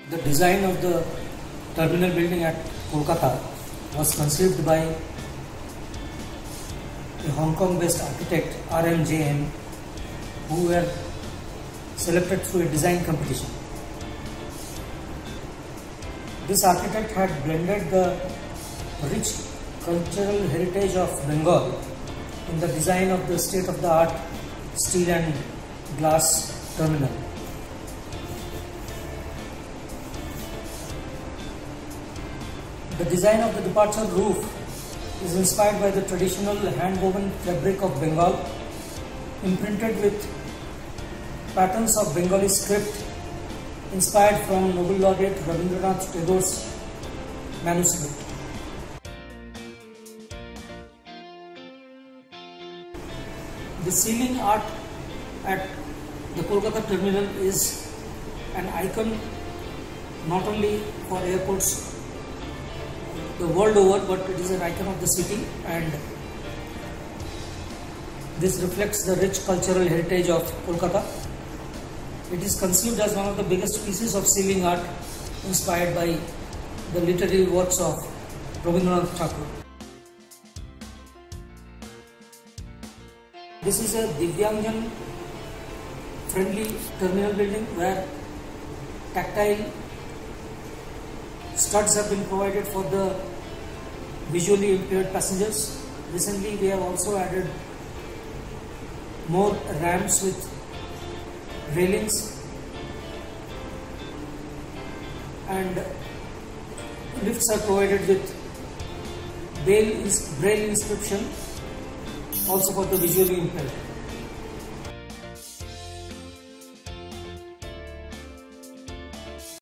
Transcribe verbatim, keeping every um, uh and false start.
The design of the terminal building at Kolkata was conceived by a Hong Kong-based architect R M J M, who were selected through a design competition. This architect had blended the rich cultural heritage of Bengal in the design of the state-of-the-art steel and glass terminal. The design of the departure roof is inspired by the traditional hand-woven fabric of Bengal, imprinted with patterns of Bengali script inspired from Nobel laureate Rabindranath Tagore's manuscript. The ceiling art at the Kolkata terminal is an icon not only for airports the world over, but it is an icon of the city, and this reflects the rich cultural heritage of Kolkata. It is conceived as one of the biggest pieces of ceiling art inspired by the literary works of Rabindranath Tagore. This is a Divyangjan friendly terminal building where tactile studs have been provided for the visually impaired passengers. Recently we have also added more ramps with railings and lifts are provided with braille inscription also for the visually impaired.